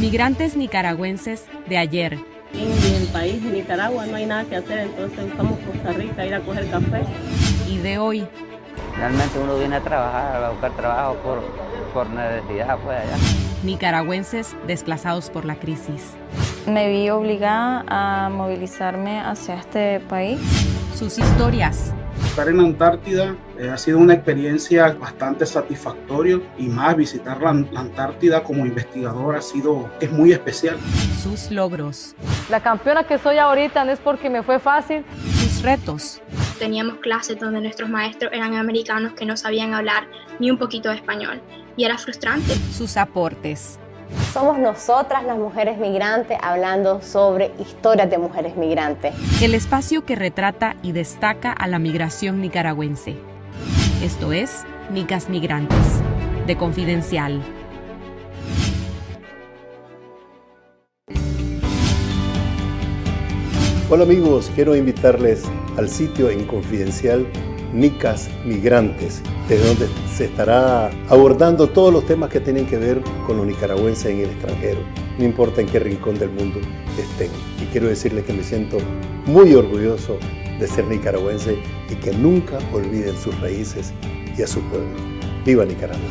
Migrantes nicaragüenses de ayer. En el país de Nicaragua no hay nada que hacer, entonces buscamos Costa Rica, ir a coger café. Y de hoy. Realmente uno viene a trabajar, a buscar trabajo por necesidad, pues allá. Nicaragüenses desplazados por la crisis. Me vi obligada a movilizarme hacia este país. Sus historias. Estar en la Antártida ha sido una experiencia bastante satisfactoria y más visitar la Antártida como investigador es muy especial. Sus logros. La campeona que soy ahorita no es porque me fue fácil. Sus retos. Teníamos clases donde nuestros maestros eran americanos que no sabían hablar ni un poquito de español y era frustrante. Sus aportes. Somos nosotras las mujeres migrantes hablando sobre historias de mujeres migrantes. El espacio que retrata y destaca a la migración nicaragüense. Esto es Nicas Migrantes, de Confidencial. Hola amigos, quiero invitarles al sitio en Confidencial Nicas Migrantes, desde donde se estará abordando todos los temas que tienen que ver con los nicaragüenses en el extranjero, no importa en qué rincón del mundo estén. Y quiero decirles que me siento muy orgulloso de ser nicaragüense y que nunca olviden sus raíces y a su pueblo. ¡Viva Nicaragua!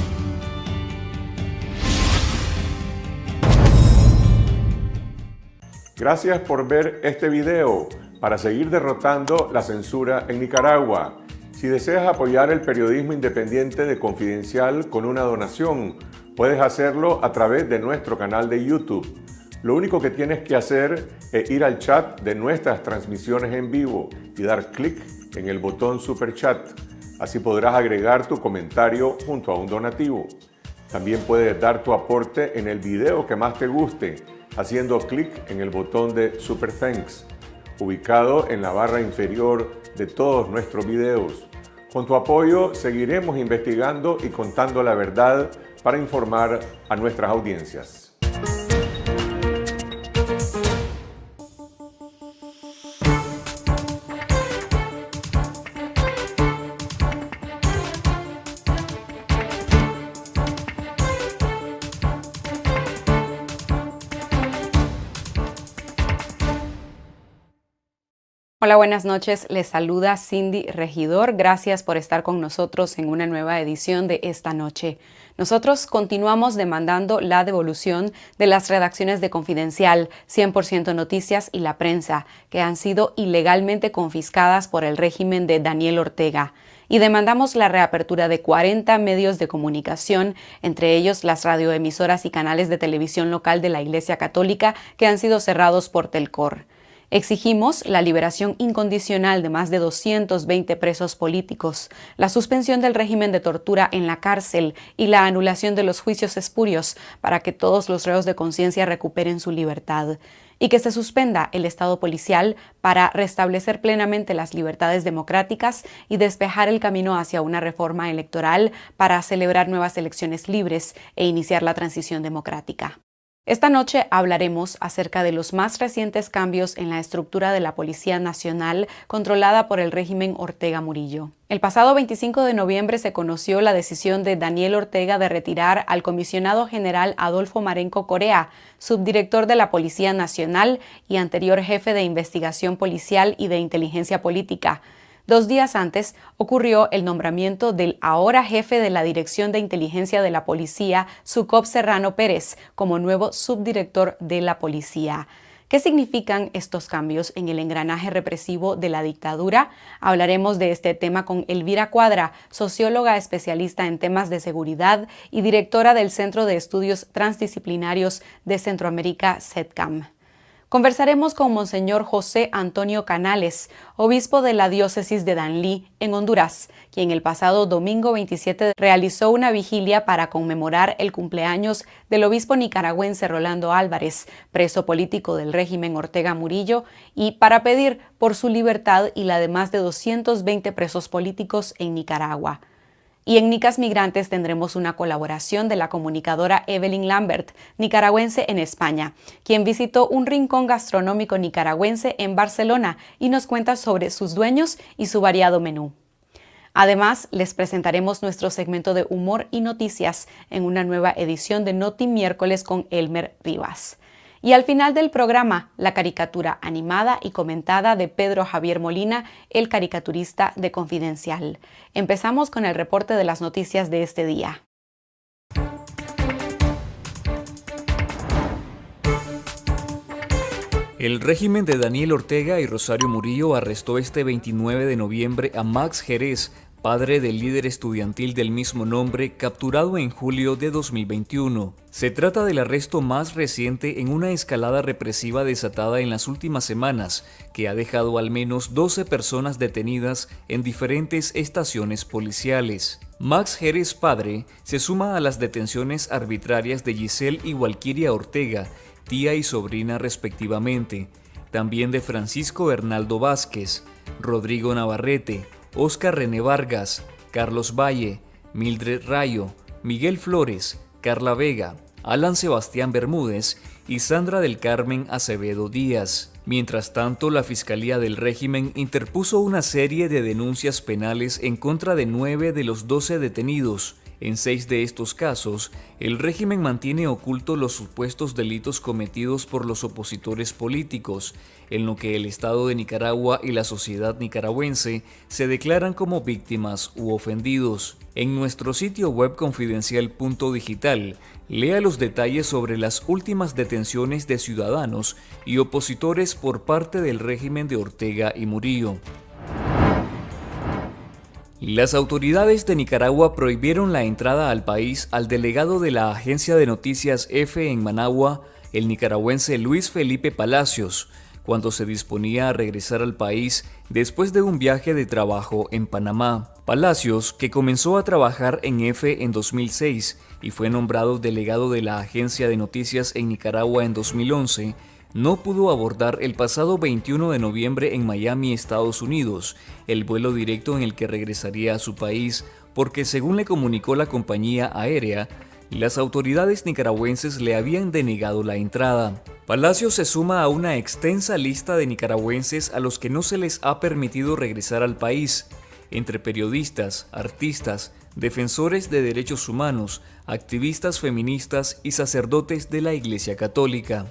Gracias por ver este video para seguir derrotando la censura en Nicaragua. Si deseas apoyar el periodismo independiente de Confidencial con una donación, puedes hacerlo a través de nuestro canal de YouTube. Lo único que tienes que hacer es ir al chat de nuestras transmisiones en vivo y dar clic en el botón Super Chat. Así podrás agregar tu comentario junto a un donativo. También puedes dar tu aporte en el video que más te guste, haciendo clic en el botón de Super Thanks, ubicado en la barra inferior de todos nuestros videos. Con tu apoyo seguiremos investigando y contando la verdad para informar a nuestras audiencias. Hola, buenas noches. Les saluda Cindy Regidor. Gracias por estar con nosotros en una nueva edición de Esta Noche. Nosotros continuamos demandando la devolución de las redacciones de Confidencial, 100% Noticias y La Prensa, que han sido ilegalmente confiscadas por el régimen de Daniel Ortega. Y demandamos la reapertura de 40 medios de comunicación, entre ellos las radioemisoras y canales de televisión local de la Iglesia Católica que han sido cerrados por Telcor. Exigimos la liberación incondicional de más de 220 presos políticos, la suspensión del régimen de tortura en la cárcel y la anulación de los juicios espurios para que todos los reos de conciencia recuperen su libertad, y que se suspenda el Estado policial para restablecer plenamente las libertades democráticas y despejar el camino hacia una reforma electoral para celebrar nuevas elecciones libres e iniciar la transición democrática. Esta noche hablaremos acerca de los más recientes cambios en la estructura de la Policía Nacional controlada por el régimen Ortega Murillo. El pasado 25 de noviembre se conoció la decisión de Daniel Ortega de retirar al comisionado general Adolfo Marenco Correa, subdirector de la Policía Nacional y anterior jefe de investigación policial y de inteligencia política. 2 días antes ocurrió el nombramiento del ahora jefe de la Dirección de Inteligencia de la Policía, Sucop Serrano Pérez, como nuevo subdirector de la Policía. ¿Qué significan estos cambios en el engranaje represivo de la dictadura? Hablaremos de este tema con Elvira Cuadra, socióloga especialista en temas de seguridad y directora del Centro de Estudios Transdisciplinarios de Centroamérica, CETCAM. Conversaremos con Monseñor José Antonio Canales, obispo de la diócesis de Danlí, en Honduras, quien el pasado domingo 27 realizó una vigilia para conmemorar el cumpleaños del obispo nicaragüense Rolando Álvarez, preso político del régimen Ortega Murillo, y para pedir por su libertad y la de más de 220 presos políticos en Nicaragua. Y en Nicas Migrantes tendremos una colaboración de la comunicadora Evelyn Lambert, nicaragüense en España, quien visitó un rincón gastronómico nicaragüense en Barcelona y nos cuenta sobre sus dueños y su variado menú. Además, les presentaremos nuestro segmento de humor y noticias en una nueva edición de Noti Miércoles con Elmer Rivas. Y al final del programa, la caricatura animada y comentada de Pedro Javier Molina, el caricaturista de Confidencial. Empezamos con el reporte de las noticias de este día. El régimen de Daniel Ortega y Rosario Murillo arrestó este 29 de noviembre a Max Jerez, padre del líder estudiantil del mismo nombre, capturado en julio de 2021. Se trata del arresto más reciente en una escalada represiva desatada en las últimas semanas, que ha dejado al menos 12 personas detenidas en diferentes estaciones policiales. Max Jerez padre se suma a las detenciones arbitrarias de Giselle y Walkiria Ortega, tía y sobrina respectivamente, también de Francisco Bernaldo Vázquez, Rodrigo Navarrete, Óscar René Vargas, Carlos Valle, Mildred Rayo, Miguel Flores, Carla Vega, Alan Sebastián Bermúdez y Sandra del Carmen Acevedo Díaz. Mientras tanto, la Fiscalía del régimen interpuso una serie de denuncias penales en contra de 9 de los 12 detenidos. En 6 de estos casos, el régimen mantiene oculto los supuestos delitos cometidos por los opositores políticos, en lo que el Estado de Nicaragua y la sociedad nicaragüense se declaran como víctimas u ofendidos. En nuestro sitio web confidencial.digital, lea los detalles sobre las últimas detenciones de ciudadanos y opositores por parte del régimen de Ortega y Murillo. Las autoridades de Nicaragua prohibieron la entrada al país al delegado de la agencia de noticias EFE en Managua, el nicaragüense Luis Felipe Palacios, cuando se disponía a regresar al país después de un viaje de trabajo en Panamá. Palacios, que comenzó a trabajar en EFE en 2006 y fue nombrado delegado de la agencia de noticias en Nicaragua en 2011, no pudo abordar el pasado 21 de noviembre en Miami, Estados Unidos, el vuelo directo en el que regresaría a su país, porque según le comunicó la compañía aérea, las autoridades nicaragüenses le habían denegado la entrada. Palacios se suma a una extensa lista de nicaragüenses a los que no se les ha permitido regresar al país, entre periodistas, artistas, defensores de derechos humanos, activistas feministas y sacerdotes de la Iglesia Católica.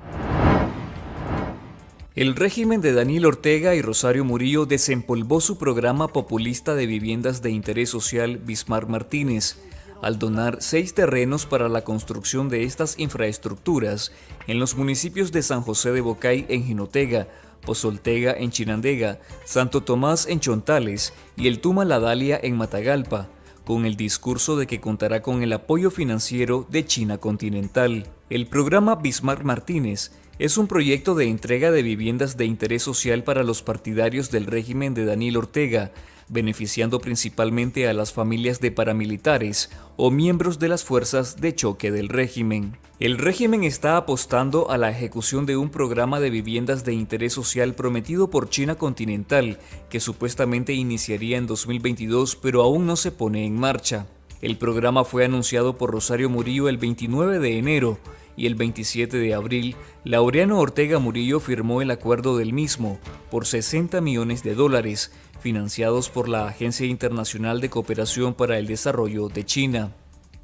El régimen de Daniel Ortega y Rosario Murillo desempolvó su programa populista de viviendas de interés social Bismarck Martínez, al donar 6 terrenos para la construcción de estas infraestructuras en los municipios de San José de Bocay en Jinotega, Pozoltega en Chinandega, Santo Tomás en Chontales y el Tuma La Dalia en Matagalpa, con el discurso de que contará con el apoyo financiero de China continental. El programa Bismarck Martínez es un proyecto de entrega de viviendas de interés social para los partidarios del régimen de Daniel Ortega, beneficiando principalmente a las familias de paramilitares o miembros de las fuerzas de choque del régimen. El régimen está apostando a la ejecución de un programa de viviendas de interés social prometido por China continental, que supuestamente iniciaría en 2022, pero aún no se pone en marcha. El programa fue anunciado por Rosario Murillo el 29 de enero, y el 27 de abril, Laureano Ortega Murillo firmó el acuerdo del mismo por $60 millones, financiados por la Agencia Internacional de Cooperación para el Desarrollo de China.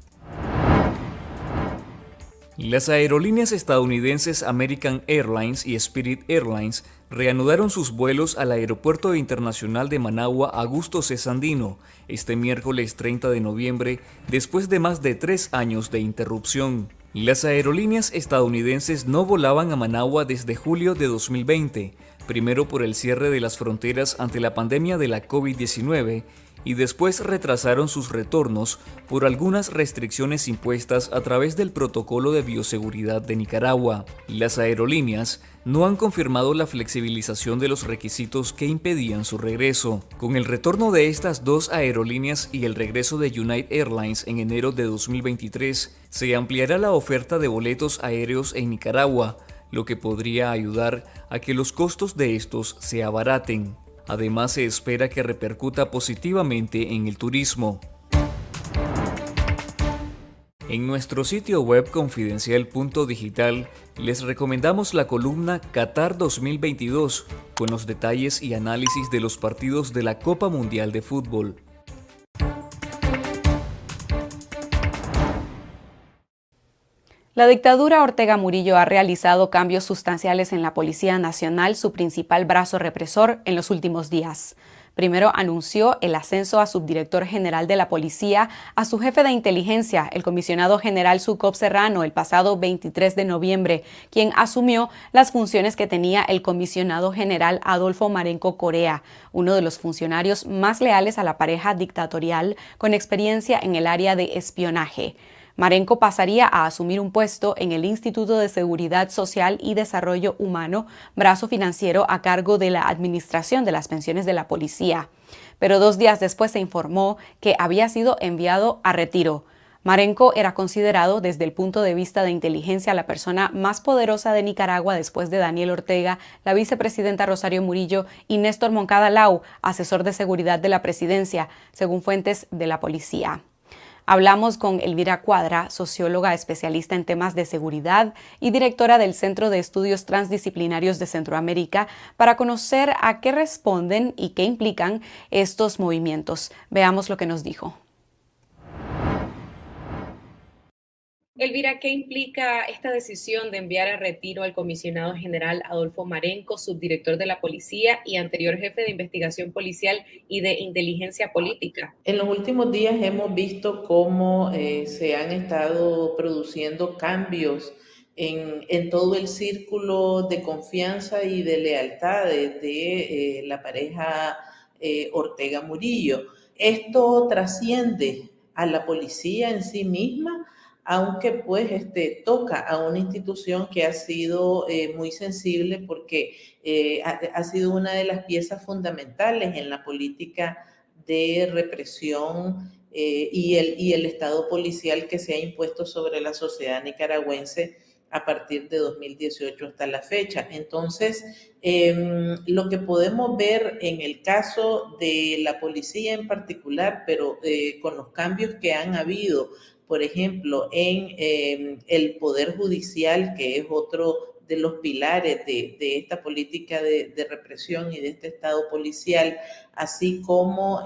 Las aerolíneas estadounidenses American Airlines y Spirit Airlines reanudaron sus vuelos al Aeropuerto Internacional de Managua Augusto C. Sandino este miércoles 30 de noviembre, después de más de 3 años de interrupción. Las aerolíneas estadounidenses no volaban a Managua desde julio de 2020, primero por el cierre de las fronteras ante la pandemia de la COVID-19 y después retrasaron sus retornos por algunas restricciones impuestas a través del Protocolo de Bioseguridad de Nicaragua. Las aerolíneas no han confirmado la flexibilización de los requisitos que impedían su regreso. Con el retorno de estas 2 aerolíneas y el regreso de United Airlines en enero de 2023, se ampliará la oferta de boletos aéreos en Nicaragua, lo que podría ayudar a que los costos de estos se abaraten. Además, se espera que repercuta positivamente en el turismo. En nuestro sitio web confidencial.digital les recomendamos la columna Qatar 2022 con los detalles y análisis de los partidos de la Copa Mundial de Fútbol. La dictadura Ortega Murillo ha realizado cambios sustanciales en la Policía Nacional, su principal brazo represor, en los últimos días. Primero anunció el ascenso a subdirector general de la policía a su jefe de inteligencia, el comisionado general Sucop Serrano, el pasado 23 de noviembre, quien asumió las funciones que tenía el comisionado general Adolfo Marenco Correa, uno de los funcionarios más leales a la pareja dictatorial con experiencia en el área de espionaje. Marenco pasaría a asumir un puesto en el Instituto de Seguridad Social y Desarrollo Humano, brazo financiero a cargo de la administración de las pensiones de la policía. Pero 2 días después se informó que había sido enviado a retiro. Marenco era considerado desde el punto de vista de inteligencia la persona más poderosa de Nicaragua después de Daniel Ortega, la vicepresidenta Rosario Murillo y Néstor Moncada Lau, asesor de seguridad de la presidencia, según fuentes de la policía. Hablamos con Elvira Cuadra, socióloga especialista en temas de seguridad y directora del Centro de Estudios Transdisciplinarios de Centroamérica, para conocer a qué responden y qué implican estos movimientos. Veamos lo que nos dijo. Elvira, ¿qué implica esta decisión de enviar a retiro al comisionado general Adolfo Marenco, subdirector de la policía y anterior jefe de investigación policial y de inteligencia política? En los últimos días hemos visto cómo se han estado produciendo cambios en todo el círculo de confianza y de lealtades de la pareja Ortega Murillo. Esto trasciende a la policía en sí misma, aunque pues toca a una institución que ha sido muy sensible porque ha sido una de las piezas fundamentales en la política de represión y el Estado policial que se ha impuesto sobre la sociedad nicaragüense a partir de 2018 hasta la fecha. Entonces, lo que podemos ver en el caso de la policía en particular, pero con los cambios que han habido, por ejemplo, en el Poder Judicial, que es otro de los pilares de esta política de represión y de este Estado policial, así como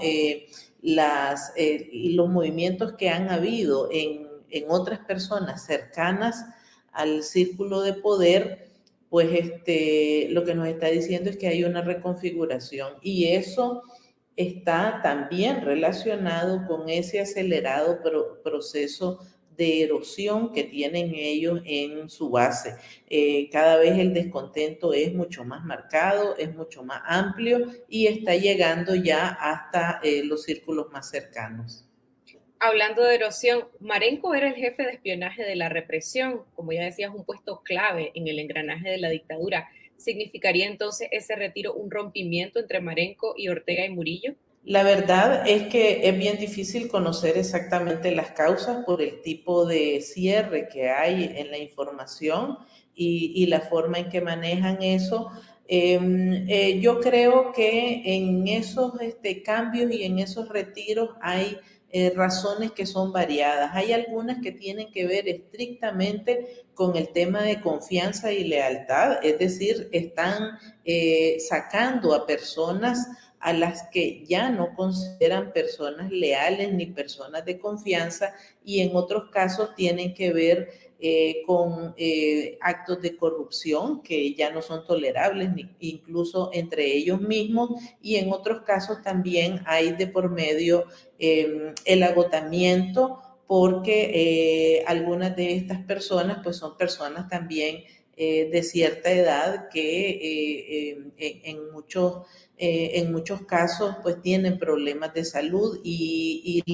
los movimientos que han habido en otras personas cercanas al círculo de poder, pues lo que nos está diciendo es que hay una reconfiguración, y eso está también relacionado con ese acelerado proceso de erosión que tienen ellos en su base. Cada vez el descontento es mucho más marcado, es mucho más amplio y está llegando ya hasta los círculos más cercanos. Hablando de erosión, Marenco era el jefe de espionaje de la represión, como ya decías, un puesto clave en el engranaje de la dictadura. ¿Significaría entonces ese retiro un rompimiento entre Marenco y Ortega y Murillo? La verdad es que es bien difícil conocer exactamente las causas por el tipo de cierre que hay en la información y la forma en que manejan eso. Yo creo que en esos cambios y en esos retiros hay razones que son variadas. Hay algunas que tienen que ver estrictamente con el tema de confianza y lealtad, es decir, están sacando a personas a las que ya no consideran personas leales ni personas de confianza, y en otros casos tienen que ver con actos de corrupción que ya no son tolerables, incluso entre ellos mismos, y en otros casos también hay de por medio el agotamiento, porque algunas de estas personas pues son personas también de cierta edad que en muchos casos pues tienen problemas de salud, y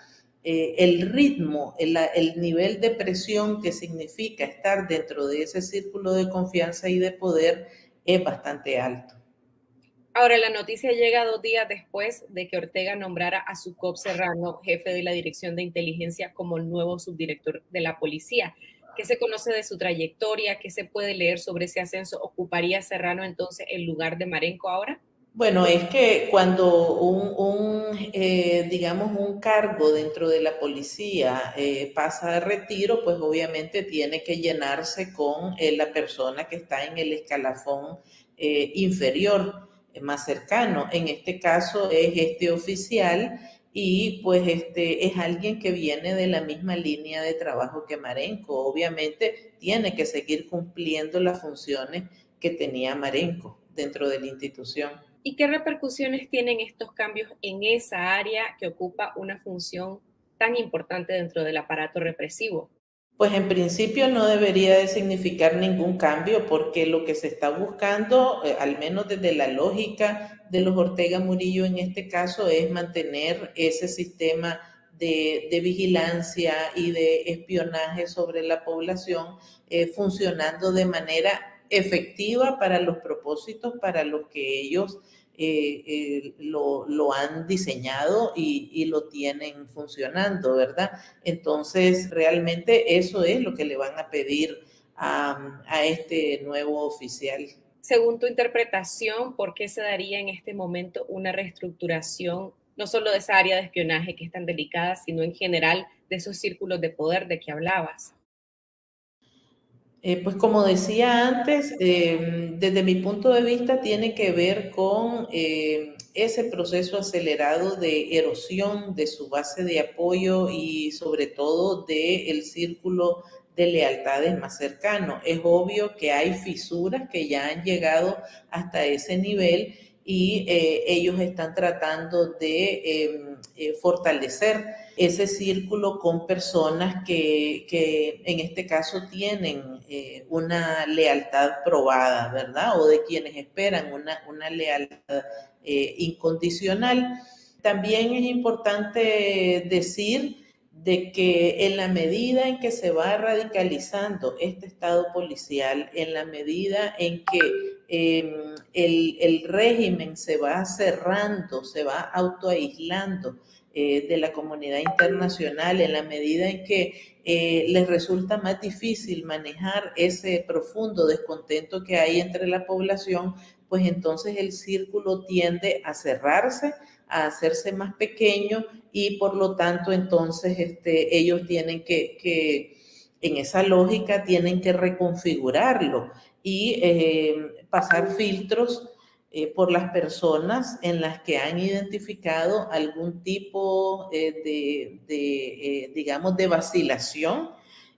el ritmo, el nivel de presión que significa estar dentro de ese círculo de confianza y de poder es bastante alto. Ahora, la noticia llega 2 días después de que Ortega nombrara a Sucop Serrano, jefe de la Dirección de Inteligencia, como el nuevo subdirector de la policía. ¿Qué se conoce de su trayectoria? ¿Qué se puede leer sobre ese ascenso? ¿Ocuparía Serrano entonces el lugar de Marenco ahora? Bueno, es que cuando digamos un cargo dentro de la policía pasa de retiro, pues obviamente tiene que llenarse con la persona que está en el escalafón inferior, más cercano. En este caso es este oficial y pues es alguien que viene de la misma línea de trabajo que Marenco. Obviamente tiene que seguir cumpliendo las funciones que tenía Marenco dentro de la institución. ¿Y qué repercusiones tienen estos cambios en esa área que ocupa una función tan importante dentro del aparato represivo? Pues en principio no debería de significar ningún cambio, porque lo que se está buscando, al menos desde la lógica de los Ortega Murillo en este caso, es mantener ese sistema de vigilancia y de espionaje sobre la población funcionando de manera efectiva para los propósitos para los que ellos lo han diseñado y lo tienen funcionando, ¿verdad? Entonces, realmente eso es lo que le van a pedir a este nuevo oficial. Según tu interpretación, ¿por qué se daría en este momento una reestructuración, no solo de esa área de espionaje que es tan delicada, sino en general de esos círculos de poder de que hablabas? Pues como decía antes, desde mi punto de vista tiene que ver con ese proceso acelerado de erosión de su base de apoyo y sobre todo del círculo de lealtades más cercano. Es obvio que hay fisuras que ya han llegado hasta ese nivel y ellos están tratando de fortalecer ese círculo con personas que en este caso tienen una lealtad probada, ¿verdad? O de quienes esperan una lealtad incondicional. También es importante decir de que en la medida en que se va radicalizando este Estado policial, en la medida en que el régimen se va cerrando, se va autoaislando de la comunidad internacional, en la medida en que les resulta más difícil manejar ese profundo descontento que hay entre la población, pues entonces el círculo tiende a cerrarse, a hacerse más pequeño y por lo tanto entonces ellos tienen que en esa lógica tienen que reconfigurarlo y pasar filtros por las personas en las que han identificado algún tipo digamos, de vacilación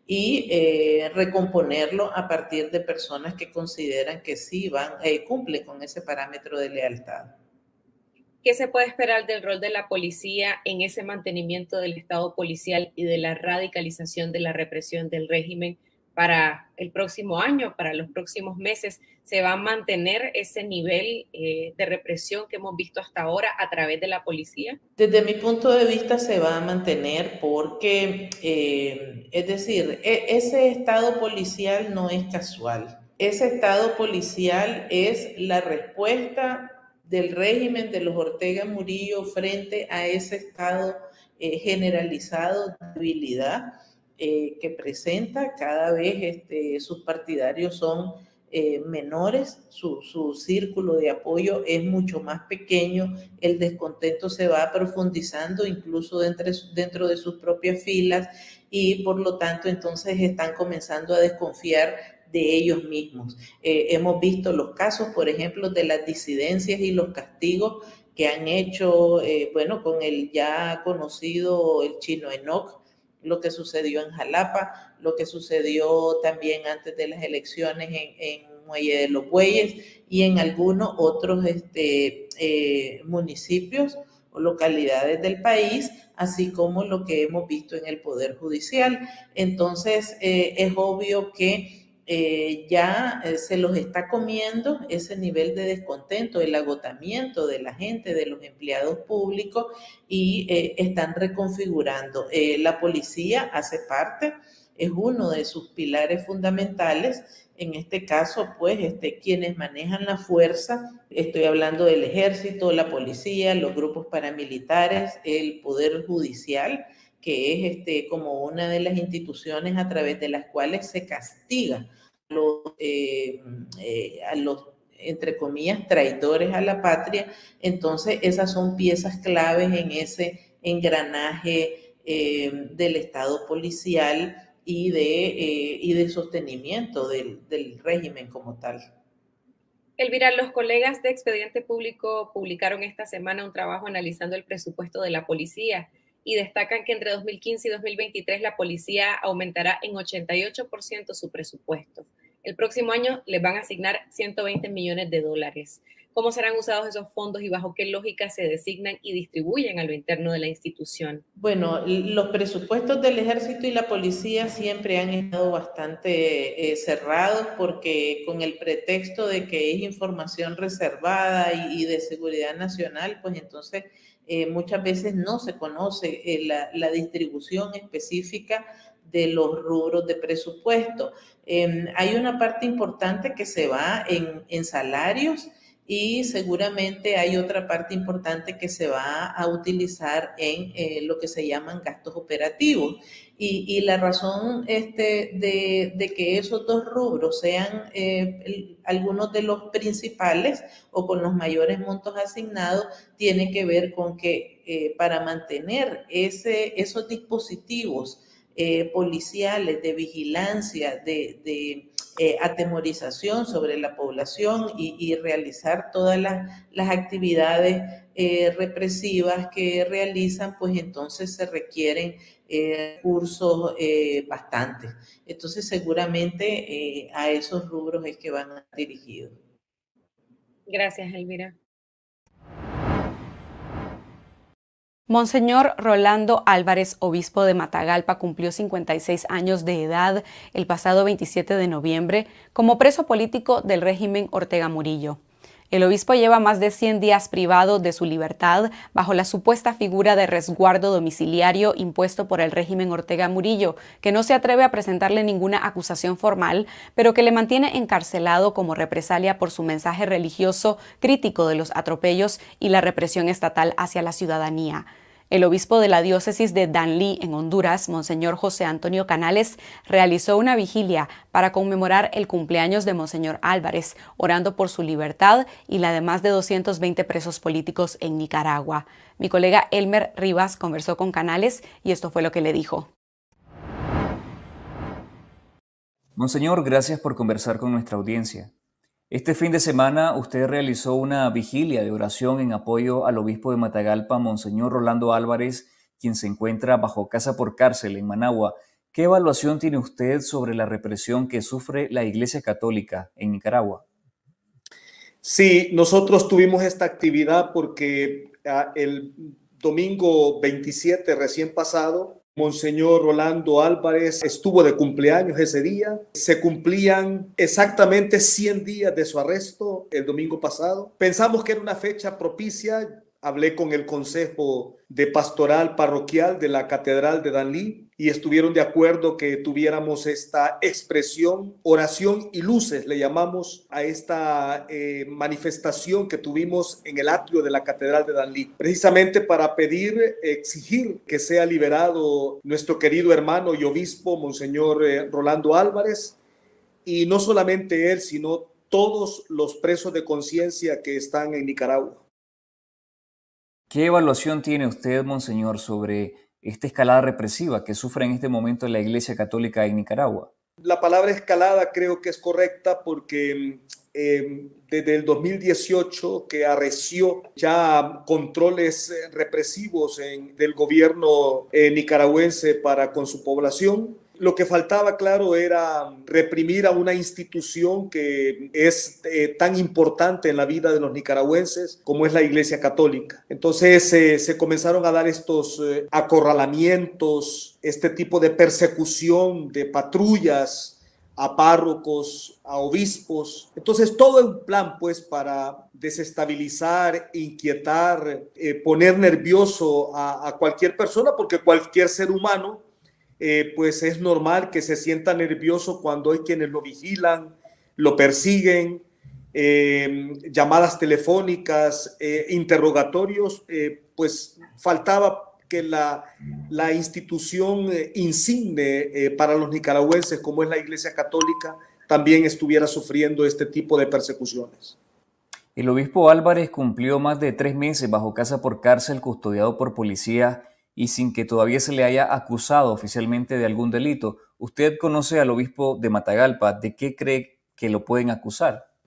y recomponerlo a partir de personas que consideran que sí cumplen con ese parámetro de lealtad. ¿Qué se puede esperar del rol de la policía en ese mantenimiento del Estado policial y de la radicalización de la represión del régimen para el próximo año, para los próximos meses? ¿Se va a mantener ese nivel de represión que hemos visto hasta ahora a través de la policía? Desde mi punto de vista se va a mantener porque, es decir, ese Estado policial no es casual. Ese Estado policial es la respuesta del régimen de los Ortega Murillo frente a ese estado generalizado de debilidad que presenta. Cada vez sus partidarios son menores, su círculo de apoyo es mucho más pequeño, el descontento se va profundizando incluso dentro de sus propias filas y por lo tanto entonces están comenzando a desconfiar de ellos mismos. Hemos visto los casos, por ejemplo, de las disidencias y los castigos que han hecho, bueno, con el ya conocido el Chino Enoch, lo que sucedió en Jalapa, lo que sucedió también antes de las elecciones en Muelle de los Bueyes y en algunos otros municipios o localidades del país, así como lo que hemos visto en el Poder Judicial. Entonces, es obvio que ya se los está comiendo ese nivel de descontento, el agotamiento de la gente, de los empleados públicos y están reconfigurando. La policía hace parte, es uno de sus pilares fundamentales. En este caso, pues, quienes manejan la fuerza, estoy hablando del ejército, la policía, los grupos paramilitares, el Poder Judicial, que es como una de las instituciones a través de las cuales se castiga a los, entre comillas, traidores a la patria. Entonces, esas son piezas claves en ese engranaje del Estado policial y de sostenimiento del régimen como tal. Elvira, los colegas de Expediente Público publicaron esta semana un trabajo analizando el presupuesto de la policía y destacan que entre 2015 y 2023 la policía aumentará en 88% su presupuesto. El próximo año les van a asignar 120 millones de dólares. ¿Cómo serán usados esos fondos y bajo qué lógica se designan y distribuyen a lo interno de la institución? Bueno, los presupuestos del ejército y la policía siempre han estado bastante cerrados porque con el pretexto de que es información reservada y de seguridad nacional, pues entonces muchas veces no se conoce la distribución específica de los rubros de presupuesto. Hay una parte importante que se va en salarios y seguramente hay otra parte importante que se va a utilizar en lo que se llaman gastos operativos. Y la razón de que esos dos rubros sean algunos de los principales o con los mayores montos asignados tiene que ver con que para mantener esos dispositivos policiales de vigilancia, de atemorización sobre la población y realizar todas las actividades represivas que realizan, pues entonces se requieren recursos bastantes. Entonces seguramente a esos rubros es que van dirigidos. Gracias, Elvira. Monseñor Rolando Álvarez, obispo de Matagalpa, cumplió 56 años de edad el pasado 27 de noviembre como preso político del régimen Ortega Murillo. El obispo lleva más de 100 días privado de su libertad bajo la supuesta figura de resguardo domiciliario impuesto por el régimen Ortega Murillo, que no se atreve a presentarle ninguna acusación formal, pero que le mantiene encarcelado como represalia por su mensaje religioso crítico de los atropellos y la represión estatal hacia la ciudadanía. El obispo de la diócesis de Danlí, en Honduras, Monseñor José Antonio Canales, realizó una vigilia para conmemorar el cumpleaños de Monseñor Álvarez, orando por su libertad y la de más de 220 presos políticos en Nicaragua. Mi colega Elmer Rivas conversó con Canales y esto fue lo que le dijo. Monseñor, gracias por conversar con nuestra audiencia. Este fin de semana usted realizó una vigilia de oración en apoyo al obispo de Matagalpa, Monseñor Rolando Álvarez, quien se encuentra bajo casa por cárcel en Managua. ¿Qué evaluación tiene usted sobre la represión que sufre la Iglesia Católica en Nicaragua? Sí, nosotros tuvimos esta actividad porque el domingo 27 recién pasado, Monseñor Rolando Álvarez estuvo de cumpleaños ese día. Se cumplían exactamente 100 días de su arresto el domingo pasado. Pensamos que era una fecha propicia. Hablé con el Consejo de Pastoral Parroquial de la Catedral de Danlí y estuvieron de acuerdo que tuviéramos esta expresión, oración y luces, le llamamos a esta manifestación que tuvimos en el atrio de la Catedral de Danlí, precisamente para pedir, exigir que sea liberado nuestro querido hermano y obispo, Monseñor Rolando Álvarez, y no solamente él, sino todos los presos de conciencia que están en Nicaragua. ¿Qué evaluación tiene usted, Monseñor, sobre esta escalada represiva que sufre en este momento la Iglesia Católica en Nicaragua? La palabra escalada creo que es correcta porque desde el 2018 que arreció ya controles represivos del gobierno nicaragüense para con su población. Lo que faltaba, claro, era reprimir a una institución que es tan importante en la vida de los nicaragüenses como es la Iglesia Católica. Entonces se comenzaron a dar estos acorralamientos, este tipo de persecución de patrullas a párrocos, a obispos. Entonces todo un plan pues para desestabilizar, inquietar, poner nervioso a cualquier persona, porque cualquier ser humano pues es normal que se sienta nervioso cuando hay quienes lo vigilan, lo persiguen, llamadas telefónicas, interrogatorios, pues faltaba que la institución insigne para los nicaragüenses como es la Iglesia Católica también estuviera sufriendo este tipo de persecuciones. El obispo Álvarez cumplió más de 3 meses bajo casa por cárcel, custodiado por policía y sin que todavía se le haya acusado oficialmente de algún delito. ¿Usted conoce al obispo de Matagalpa? ¿De qué cree que lo pueden acusar?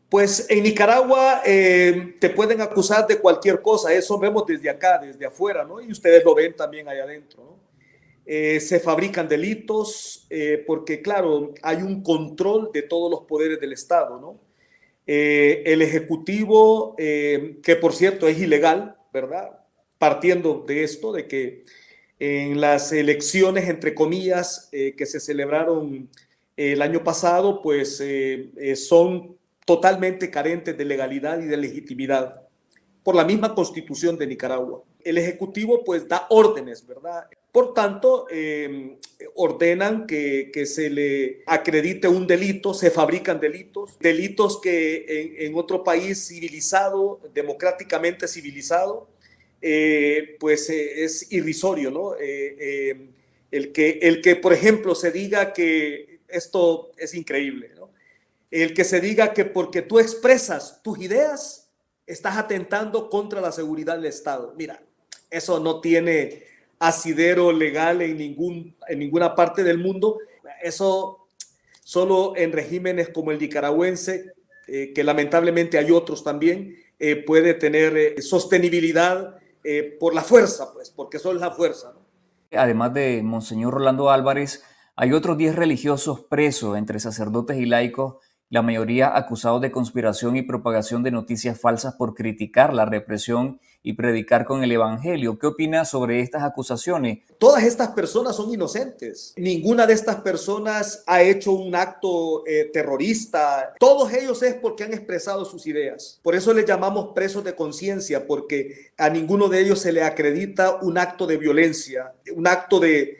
Pues en Nicaragua te pueden acusar de cualquier cosa, eso vemos desde acá, desde afuera, ¿no? Y ustedes lo ven también allá adentro, ¿no? Se fabrican delitos porque, claro, hay un control de todos los poderes del Estado, ¿no? El Ejecutivo, que por cierto es ilegal, ¿verdad? Partiendo de esto, de que en las elecciones, entre comillas, que se celebraron el año pasado, pues son totalmente carentes de legalidad y de legitimidad por la misma Constitución de Nicaragua. El Ejecutivo pues da órdenes, ¿verdad? Por tanto, ordenan que se le acredite un delito, se fabrican delitos que en otro país civilizado, democráticamente civilizado, pues es irrisorio, ¿no? El que, por ejemplo, se diga que esto es increíble, ¿no? El que se diga que porque tú expresas tus ideas, estás atentando contra la seguridad del Estado. Mira, eso no tiene asidero legal en ninguna parte del mundo. Eso solo en regímenes como el nicaragüense, que lamentablemente hay otros también, puede tener sostenibilidad por la fuerza, pues, porque eso es la fuerza, ¿no? Además de Monseñor Rolando Álvarez, hay otros 10 religiosos presos, entre sacerdotes y laicos, la mayoría acusados de conspiración y propagación de noticias falsas por criticar la represión y predicar con el evangelio. ¿Qué opina sobre estas acusaciones? Todas estas personas son inocentes. Ninguna de estas personas ha hecho un acto terrorista. Todos ellos es porque han expresado sus ideas. Por eso les llamamos presos de conciencia, porque a ninguno de ellos se le acredita un acto de violencia, un acto de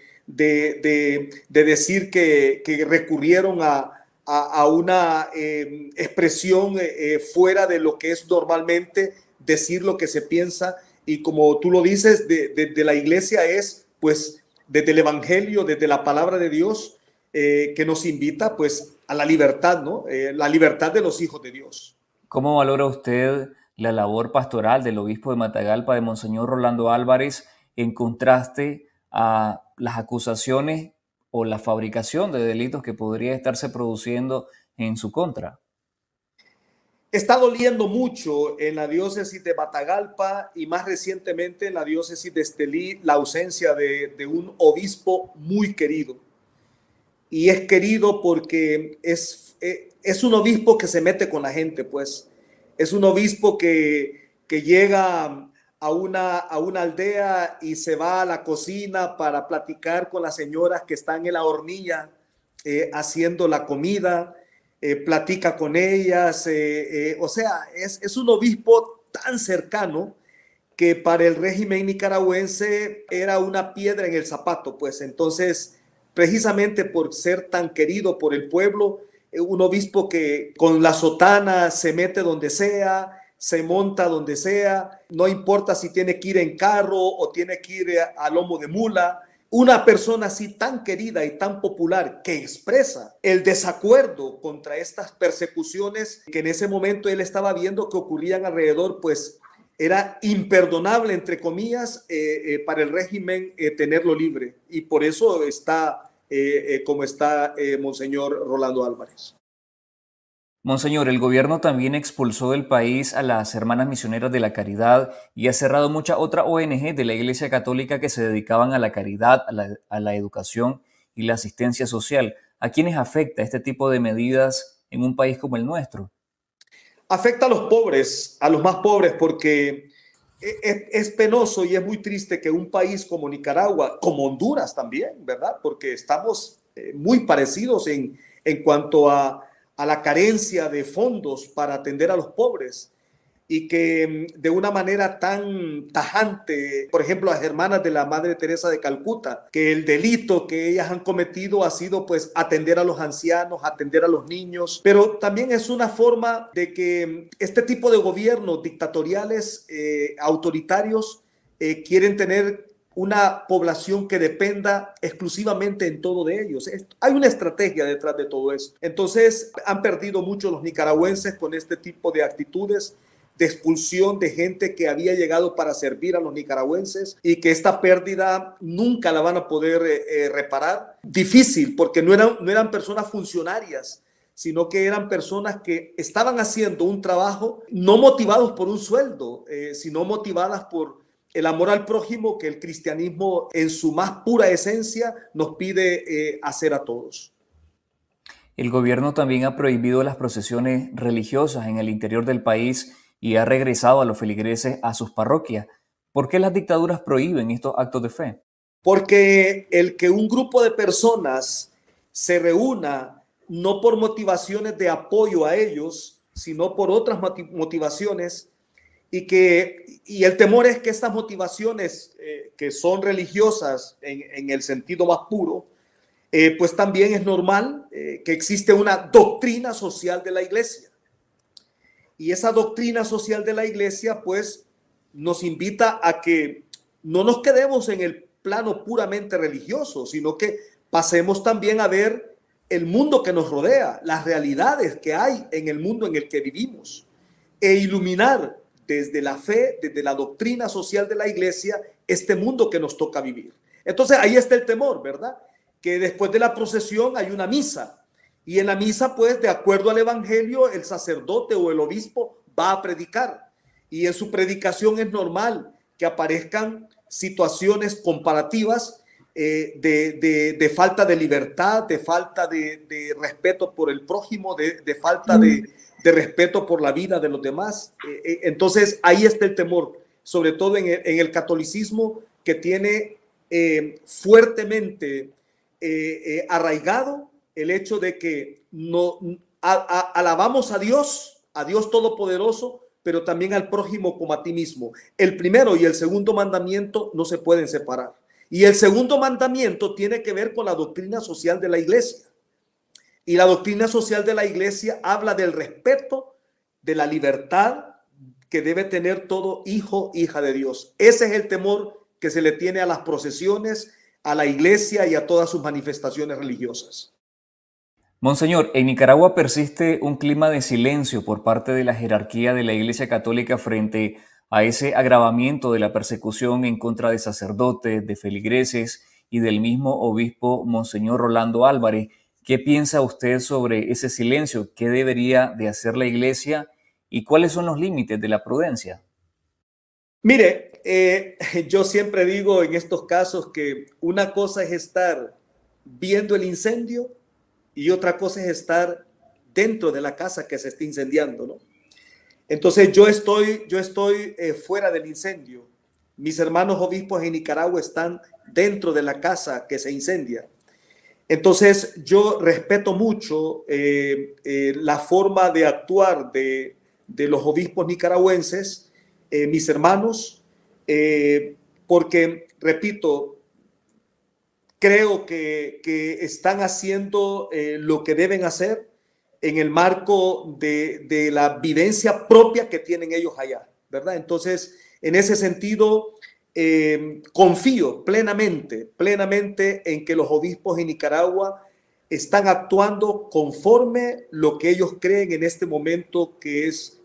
decir que recurrieron a una expresión fuera de lo que es normalmente decir lo que se piensa, y como tú lo dices, de la iglesia es pues desde el evangelio, desde la palabra de Dios, que nos invita pues a la libertad, ¿no? La libertad de los hijos de Dios. ¿Cómo valora usted la labor pastoral del obispo de Matagalpa, de Monseñor Rolando Álvarez, en contraste a las acusaciones o la fabricación de delitos que podría estarse produciendo en su contra? Está doliendo mucho en la diócesis de Matagalpa y más recientemente en la diócesis de Estelí la ausencia de un obispo muy querido. Y es querido porque es un obispo que se mete con la gente, pues. Es un obispo que llega a una aldea y se va a la cocina para platicar con las señoras que están en la hornilla haciendo la comida, platica con ellas, o sea, es un obispo tan cercano que para el régimen nicaragüense era una piedra en el zapato, pues. Entonces, precisamente por ser tan querido por el pueblo, un obispo que con la sotana se mete donde sea, se monta donde sea, no importa si tiene que ir en carro o tiene que ir a lomo de mula. Una persona así tan querida y tan popular que expresa el desacuerdo contra estas persecuciones que en ese momento él estaba viendo que ocurrían alrededor, pues era imperdonable, entre comillas, para el régimen tenerlo libre. Y por eso está como está Monseñor Rolando Álvarez. Monseñor, el gobierno también expulsó del país a las Hermanas Misioneras de la Caridad y ha cerrado muchas otras ONG de la Iglesia Católica que se dedicaban a la caridad, a la educación y la asistencia social. ¿A quiénes afecta este tipo de medidas en un país como el nuestro? Afecta a los pobres, a los más pobres, porque es penoso y es muy triste que un país como Nicaragua, como Honduras también, ¿verdad? Porque estamos muy parecidos en cuanto a la carencia de fondos para atender a los pobres, y que de una manera tan tajante, por ejemplo, las hermanas de la Madre Teresa de Calcuta, que el delito que ellas han cometido ha sido pues atender a los ancianos, atender a los niños, pero también es una forma de que este tipo de gobiernos dictatoriales, autoritarios, quieren tener una población que dependa exclusivamente en todo de ellos. Hay una estrategia detrás de todo esto. Entonces, han perdido mucho los nicaragüenses con este tipo de actitudes de expulsión de gente que había llegado para servir a los nicaragüenses, y que esta pérdida nunca la van a poder reparar. Difícil, porque no eran personas funcionarias, sino que eran personas que estaban haciendo un trabajo no motivados por un sueldo, sino motivadas por el amor al prójimo que el cristianismo en su más pura esencia nos pide hacer a todos. El gobierno también ha prohibido las procesiones religiosas en el interior del país y ha regresado a los feligreses a sus parroquias. ¿Por qué las dictaduras prohíben estos actos de fe? Porque el que un grupo de personas se reúna no por motivaciones de apoyo a ellos, sino por otras motivaciones, y el temor es que estas motivaciones que son religiosas en el sentido más puro, pues también es normal que existe una doctrina social de la iglesia. Y esa doctrina social de la iglesia pues nos invita a que no nos quedemos en el plano puramente religioso, sino que pasemos también a ver el mundo que nos rodea, las realidades que hay en el mundo en el que vivimos, e iluminar desde la fe, desde la doctrina social de la iglesia, este mundo que nos toca vivir. Entonces ahí está el temor, ¿verdad? Que después de la procesión hay una misa, y en la misa, pues, de acuerdo al evangelio, el sacerdote o el obispo va a predicar, y en su predicación es normal que aparezcan situaciones comparativas de falta de libertad, de falta de respeto por el prójimo, de falta de respeto por la vida de los demás. Entonces ahí está el temor, sobre todo en el catolicismo, que tiene fuertemente arraigado el hecho de que alabamos a Dios Todopoderoso, pero también al prójimo como a ti mismo. El primero y el segundo mandamiento no se pueden separar. Y el segundo mandamiento tiene que ver con la doctrina social de la iglesia. Y la doctrina social de la iglesia habla del respeto, de la libertad que debe tener todo hijo, hija de Dios. Ese es el temor que se le tiene a las procesiones, a la iglesia y a todas sus manifestaciones religiosas. Monseñor, en Nicaragua persiste un clima de silencio por parte de la jerarquía de la Iglesia Católica frente a ese agravamiento de la persecución en contra de sacerdotes, de feligreses y del mismo obispo Monseñor Rolando Álvarez. ¿Qué piensa usted sobre ese silencio? ¿Qué debería de hacer la Iglesia? ¿Y cuáles son los límites de la prudencia? Mire, yo siempre digo en estos casos que una cosa es estar viendo el incendio y otra cosa es estar dentro de la casa que se está incendiando, ¿no? Entonces yo estoy fuera del incendio. Mis hermanos obispos en Nicaragua están dentro de la casa que se incendia. Entonces yo respeto mucho la forma de actuar de los obispos nicaragüenses, mis hermanos, porque, repito, creo que están haciendo lo que deben hacer en el marco de la vivencia propia que tienen ellos allá, ¿verdad? Entonces, en ese sentido, confío plenamente en que los obispos en Nicaragua están actuando conforme lo que ellos creen en este momento que es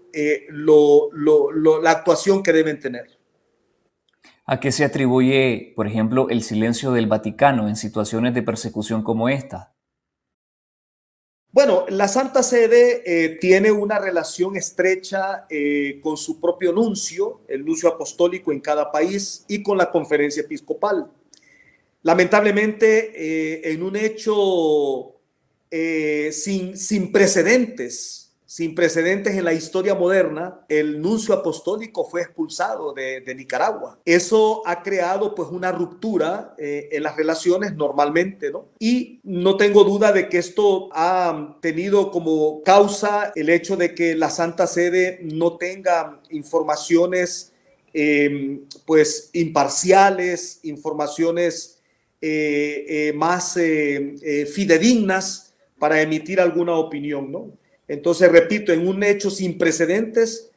la actuación que deben tener. ¿A qué se atribuye, por ejemplo, el silencio del Vaticano en situaciones de persecución como esta? Bueno, la Santa Sede tiene una relación estrecha con su propio nuncio, el nuncio apostólico en cada país, y con la conferencia episcopal. Lamentablemente, en un hecho sin precedentes en la historia moderna, el nuncio apostólico fue expulsado de Nicaragua. Eso ha creado pues una ruptura en las relaciones normalmente, ¿no? Y no tengo duda de que esto ha tenido como causa el hecho de que la Santa Sede no tenga informaciones pues imparciales, informaciones más fidedignas para emitir alguna opinión, ¿no? Entonces, repito, en un hecho sin precedentes,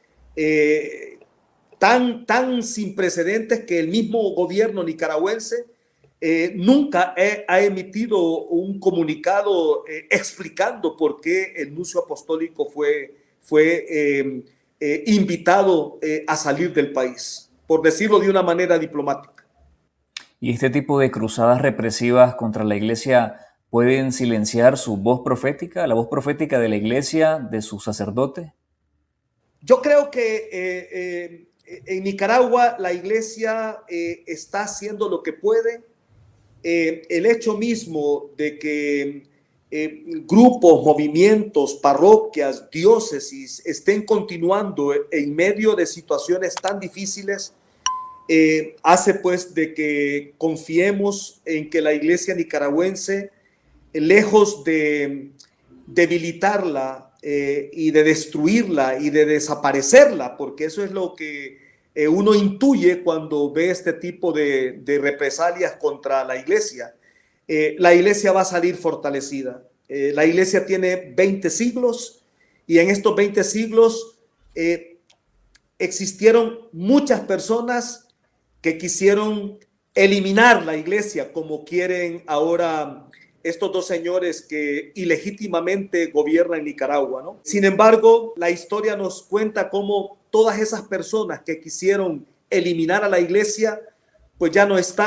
tan sin precedentes que el mismo gobierno nicaragüense nunca ha emitido un comunicado explicando por qué el nuncio apostólico fue invitado a salir del país, por decirlo de una manera diplomática. ¿Y este tipo de cruzadas represivas contra la Iglesia pueden silenciar su voz profética, la voz profética de la iglesia, de sus sacerdotes? Yo creo que en Nicaragua la iglesia está haciendo lo que puede. El hecho mismo de que grupos, movimientos, parroquias, diócesis estén continuando en medio de situaciones tan difíciles hace pues de que confiemos en que la iglesia nicaragüense, lejos de debilitarla y de destruirla y de desaparecerla, porque eso es lo que uno intuye cuando ve este tipo de represalias contra la iglesia va a salir fortalecida. La iglesia tiene 20 siglos y en estos 20 siglos existieron muchas personas que quisieron eliminar la iglesia, como quieren ahora estos dos señores que ilegítimamente gobiernan Nicaragua, ¿no? Sin embargo, la historia nos cuenta cómo todas esas personas que quisieron eliminar a la iglesia, pues ya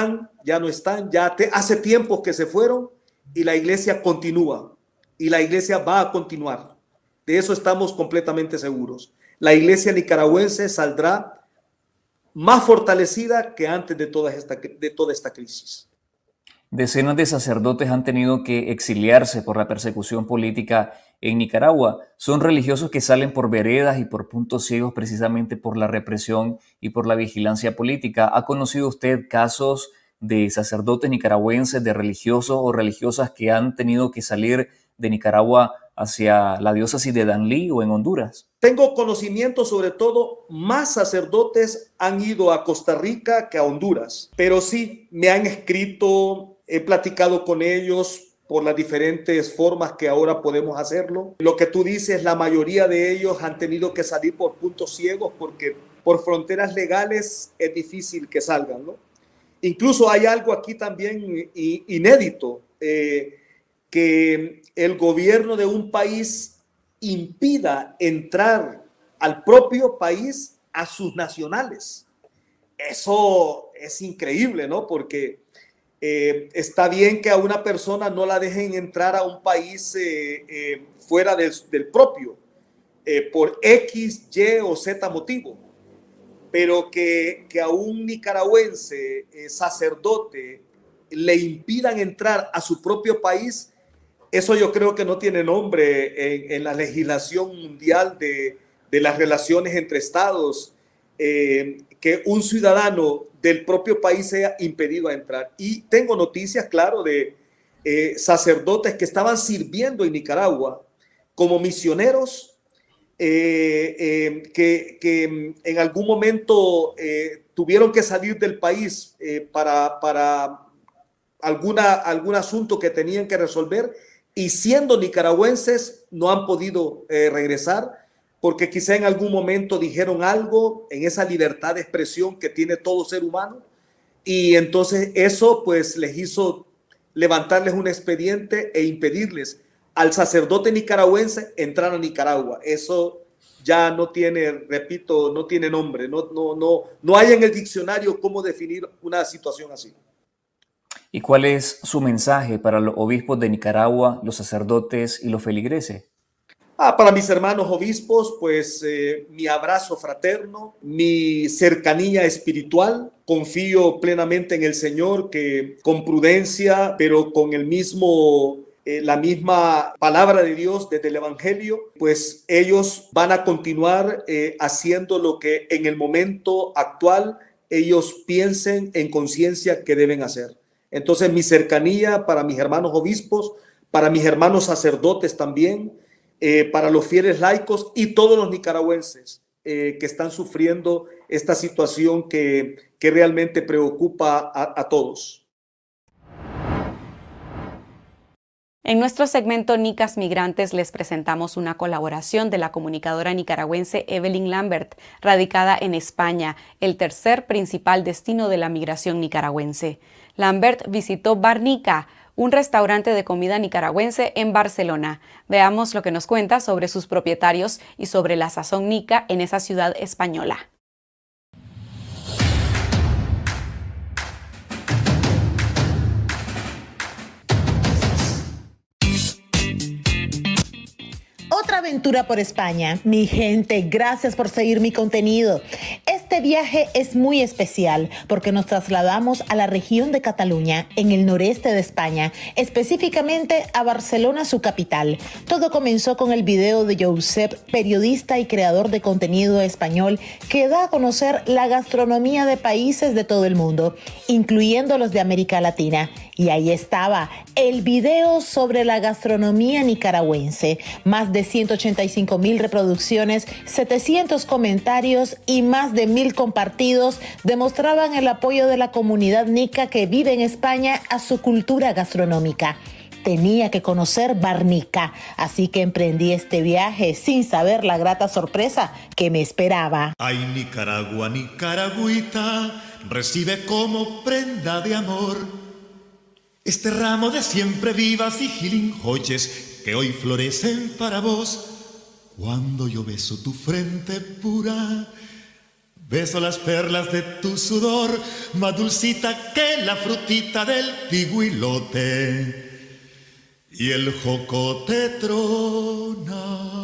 hace tiempo que se fueron y la iglesia continúa y la iglesia va a continuar. De eso estamos completamente seguros. La iglesia nicaragüense saldrá más fortalecida que antes de toda esta crisis. Decenas de sacerdotes han tenido que exiliarse por la persecución política en Nicaragua. Son religiosos que salen por veredas y por puntos ciegos precisamente por la represión y por la vigilancia política. ¿Ha conocido usted casos de sacerdotes nicaragüenses, de religiosos o religiosas que han tenido que salir de Nicaragua hacia la diócesis de Danlí o en Honduras? Tengo conocimiento, sobre todo, más sacerdotes han ido a Costa Rica que a Honduras, pero sí me han escrito. He platicado con ellos por las diferentes formas que ahora podemos hacerlo. Lo que tú dices, la mayoría de ellos han tenido que salir por puntos ciegos porque por fronteras legales es difícil que salgan, ¿no? Incluso hay algo aquí también inédito, que el gobierno de un país impida entrar al propio país a sus nacionales. Eso es increíble, ¿no? Porque está bien que a una persona no la dejen entrar a un país fuera del propio por X, Y o Z motivo, pero que a un nicaragüense sacerdote le impidan entrar a su propio país, eso yo creo que no tiene nombre en la legislación mundial de las relaciones entre estados, que un ciudadano del propio país sea impedido a entrar. Y tengo noticias, claro, de sacerdotes que estaban sirviendo en Nicaragua como misioneros, que en algún momento tuvieron que salir del país para algún asunto que tenían que resolver, y siendo nicaragüenses no han podido regresar, porque quizá en algún momento dijeron algo en esa libertad de expresión que tiene todo ser humano, y entonces eso pues les hizo levantarles un expediente e impedirles al sacerdote nicaragüense entrar a Nicaragua. Eso ya no tiene, repito, no tiene nombre, no hay en el diccionario cómo definir una situación así. ¿Y cuál es su mensaje para los obispos de Nicaragua, los sacerdotes y los feligreses? Para mis hermanos obispos, pues mi abrazo fraterno, mi cercanía espiritual. Confío plenamente en el Señor, que con prudencia, pero con la misma palabra de Dios desde el Evangelio, pues ellos van a continuar haciendo lo que en el momento actual ellos piensen en conciencia que deben hacer. Entonces mi cercanía para mis hermanos obispos, para mis hermanos sacerdotes también, para los fieles laicos y todos los nicaragüenses que están sufriendo esta situación que realmente preocupa a todos. En nuestro segmento Nicas Migrantes les presentamos una colaboración de la comunicadora nicaragüense Evelyn Lambert, radicada en España, el tercer principal destino de la migración nicaragüense. Lambert visitó Bar Nica, un restaurante de comida nicaragüense en Barcelona. Veamos lo que nos cuenta sobre sus propietarios y sobre la sazón nica en esa ciudad española. aventura por España. Mi gente, gracias por seguir mi contenido. Este viaje es muy especial porque nos trasladamos a la región de Cataluña, en el noreste de España, específicamente a Barcelona, su capital. Todo comenzó con el video de Josep, periodista y creador de contenido español, que da a conocer la gastronomía de países de todo el mundo, incluyendo los de América Latina. Y ahí estaba el video sobre la gastronomía nicaragüense. Más de 185,000 reproducciones, 700 comentarios y más de 1,000 compartidos demostraban el apoyo de la comunidad nica que vive en España a su cultura gastronómica. Tenía que conocer Barnica, así que emprendí este viaje sin saber la grata sorpresa que me esperaba. Ay, Nicaragua, Nicaragüita, recibe como prenda de amor este ramo de siempre vivas y gilinjoyes que hoy florecen para vos. Cuando yo beso tu frente pura, beso las perlas de tu sudor, más dulcita que la frutita del tiguilote y el jocote tronado.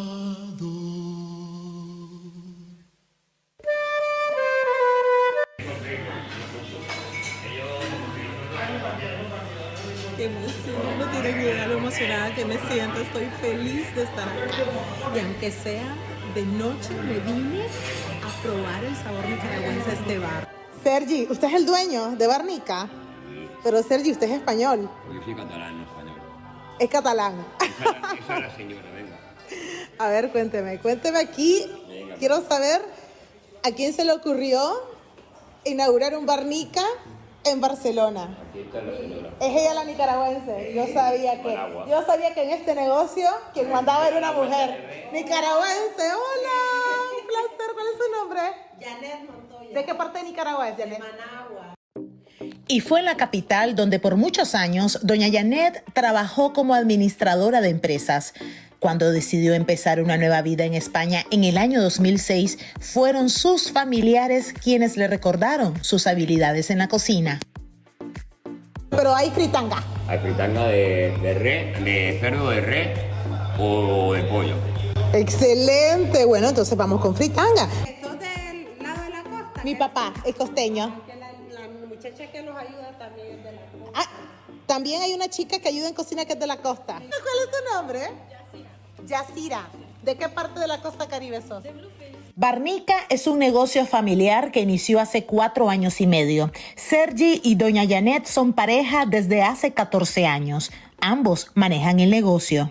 Qué emoción, no tienen idea lo emocionada que me siento, estoy feliz de estar aquí. Y aunque sea de noche, me vine a probar el sabor nicaragüense de este bar. Sergi, usted es el dueño de Barnica, pero Sergi, usted es español. Yo soy catalán, no español. Es catalán. Esa es la señora, venga. A ver, cuénteme aquí. Venga, quiero saber a quién se le ocurrió inaugurar un Barnica en Barcelona. Aquí está la señora. Es ella la nicaragüense. Yo sabía que en este negocio quien mandaba era una mujer nicaragüense. Hola, un placer. ¿Cuál es su nombre? Janet Montoya. ¿De qué parte de Nicaragua es, Janet? De Managua. Y fue en la capital donde por muchos años doña Janet trabajó como administradora de empresas. Cuando decidió empezar una nueva vida en España en el año 2006, fueron sus familiares quienes le recordaron sus habilidades en la cocina. Pero hay fritanga. Hay fritanga de cerdo, de res o de pollo. Excelente. Bueno, entonces vamos con fritanga. ¿Sos del lado de la costa? Mi papá es costeño. La muchacha que nos ayuda también es de la costa. Ah, también hay una chica que ayuda en cocina que es de la costa. ¿Cuál es tu nombre? Yacira. ¿De qué parte de la costa caribe sos? De Bluefield. Barnica es un negocio familiar que inició hace 4 años y medio. Sergi y doña Janet son pareja desde hace 14 años. Ambos manejan el negocio.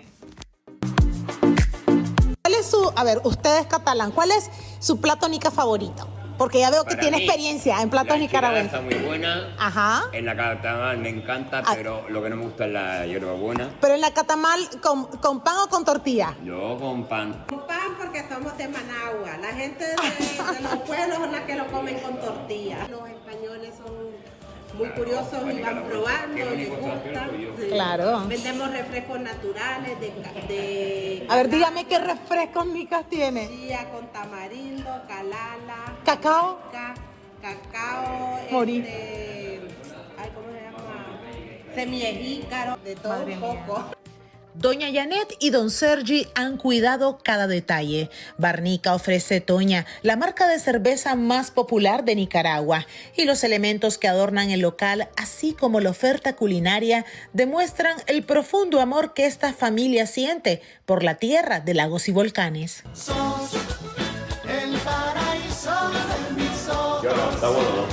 ¿Cuál es usted es catalán, ¿cuál es su plato nica favorito? Porque ya veo que tiene experiencia en platos nicaragüenses. La está muy buena. Ajá. En la catamal me encanta, pero lo que no me gusta es la hierbabuena. Pero en la catamal, ¿con pan o con tortilla? Yo con pan. Con pan porque somos de Managua. La gente de los pueblos son las que lo comen con tortilla. Los españoles son muy curiosos y van probando, les gusta. Sí. Claro. Vendemos refrescos naturales de A ver, dígame qué refrescos nicas tiene. Chía con tamarindo, calala. ¿Cacao? Cacao. Morí. ¿Cómo se llama? Semillejícaro, de todo un poco. Doña Janet y don Sergi han cuidado cada detalle. Barnica ofrece Toña, la marca de cerveza más popular de Nicaragua, y los elementos que adornan el local, así como la oferta culinaria, demuestran el profundo amor que esta familia siente por la tierra de lagos y volcanes. Sos el paraíso de mis ojos. Está bueno,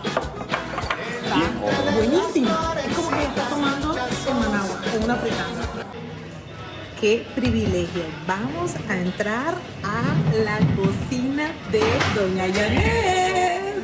¿no? Buenísimo. Es como que está tomando en Managua, en una fritanga. ¡Qué privilegio! Vamos a entrar a la cocina de doña Janet.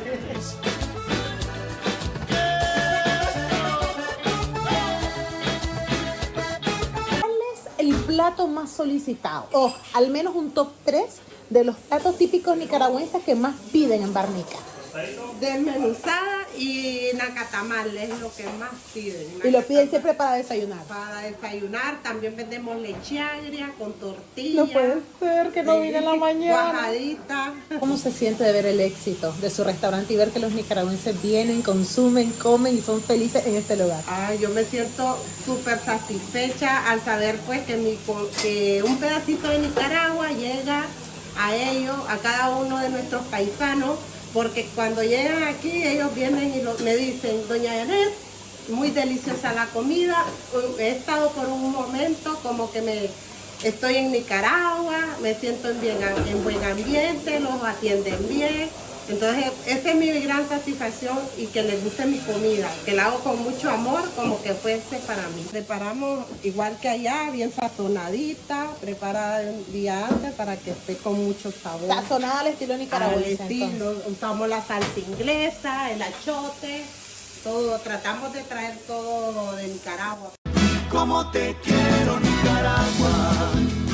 ¿Cuál es el plato más solicitado? O al menos un top 3 de los platos típicos nicaragüenses que más piden en Barnica. desmenuzada y nacatamal es lo que más piden. ¿Y lo piden siempre para desayunar? Para desayunar, también vendemos leche agria con tortilla. No puede ser que no vine en la mañana. Cuajadita. ¿Cómo se siente de ver el éxito de su restaurante y ver que los nicaragüenses vienen, consumen, comen y son felices en este lugar? Yo me siento súper satisfecha al saber pues que un pedacito de Nicaragua llega a ellos, a cada uno de nuestros paisanos, porque cuando llegan aquí ellos vienen y me dicen, doña Janet, muy deliciosa la comida, he estado por un momento como que estoy en Nicaragua, me siento en buen ambiente, los atienden bien. Entonces, esa es mi gran satisfacción y que les guste mi comida, que la hago con mucho amor, como que fuese para mí. Preparamos igual que allá, bien sazonadita, preparada un día antes para que esté con mucho sabor. Sazonada al estilo nicaragüense. Al estilo, usamos la salsa inglesa, el achote, todo, tratamos de traer todo de Nicaragua. Como te quiero, Nicaragua,